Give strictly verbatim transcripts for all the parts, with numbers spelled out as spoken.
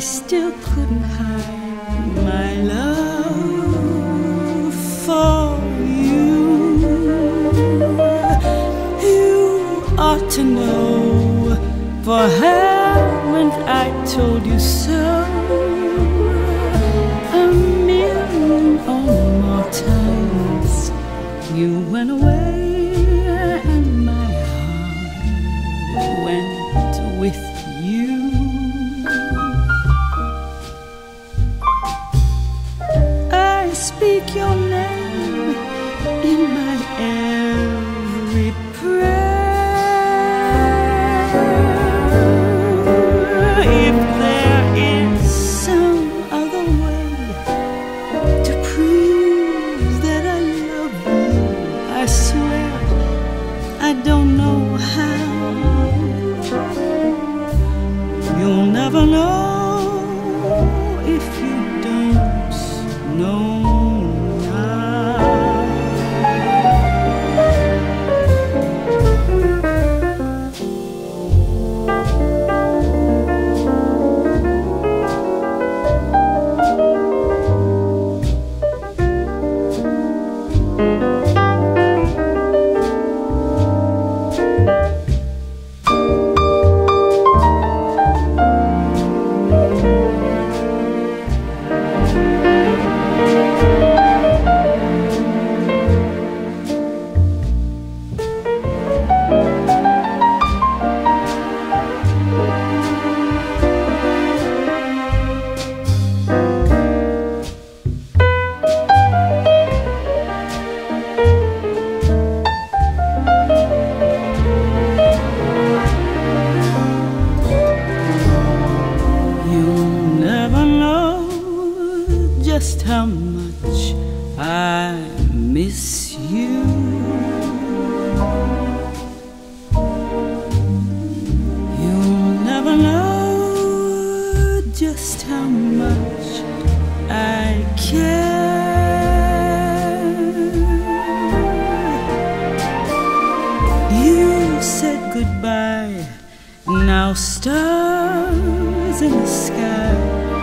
still couldn't hide my love for you. You ought to know, for haven't I told you so a million or more times? You went away and my heart went with you. I speak your name in my every prayer. If there is some other way to prove that I love you, I swear I don't know how. You'll never know if you don't know how much I miss you. You'll never know just how much I care. You said goodbye, now stars in the sky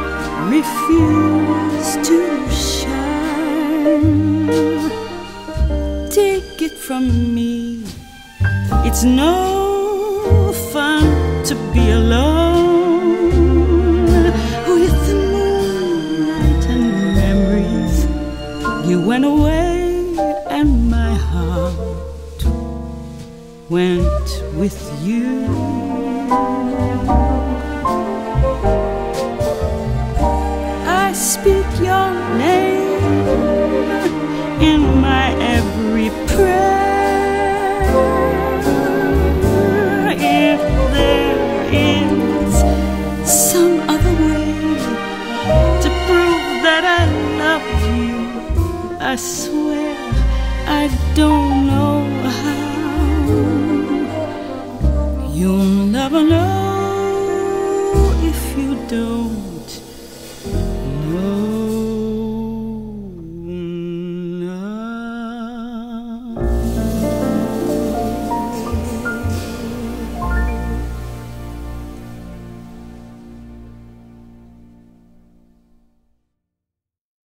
refuse to shine. Take it from me, it's no fun to be alone with the moonlight and memories. You went away and my heart went with you. I speak your name in my every prayer. If there is some other way to prove that I love you, I swear I don't know how. You'll never know if you don't